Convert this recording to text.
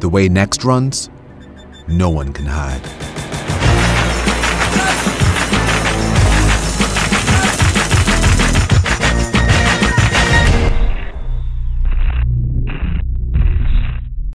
The way Next runs, no one can hide.